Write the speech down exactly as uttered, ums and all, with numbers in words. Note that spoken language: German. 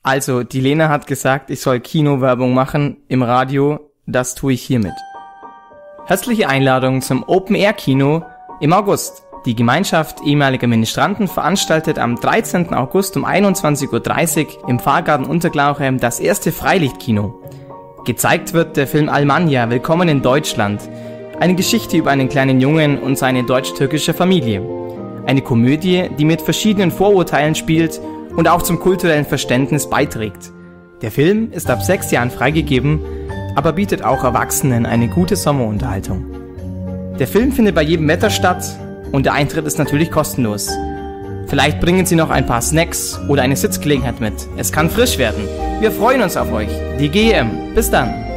Also, die Lena hat gesagt, ich soll Kinowerbung machen im Radio. Das tue ich hiermit. Herzliche Einladung zum Open-Air-Kino im August. Die Gemeinschaft ehemaliger Ministranten veranstaltet am dreizehnten August um einundzwanzig Uhr dreißig im Pfarrgarten Unterglauche das erste Freilichtkino. Gezeigt wird der Film Almanja, Willkommen in Deutschland. Eine Geschichte über einen kleinen Jungen und seine deutsch-türkische Familie. Eine Komödie, die mit verschiedenen Vorurteilen spielt und auch zum kulturellen Verständnis beiträgt. Der Film ist ab sechs Jahren freigegeben, aber bietet auch Erwachsenen eine gute Sommerunterhaltung. Der Film findet bei jedem Wetter statt und der Eintritt ist natürlich kostenlos. Vielleicht bringen Sie noch ein paar Snacks oder eine Sitzgelegenheit mit. Es kann frisch werden. Wir freuen uns auf euch. Die G E M. Bis dann.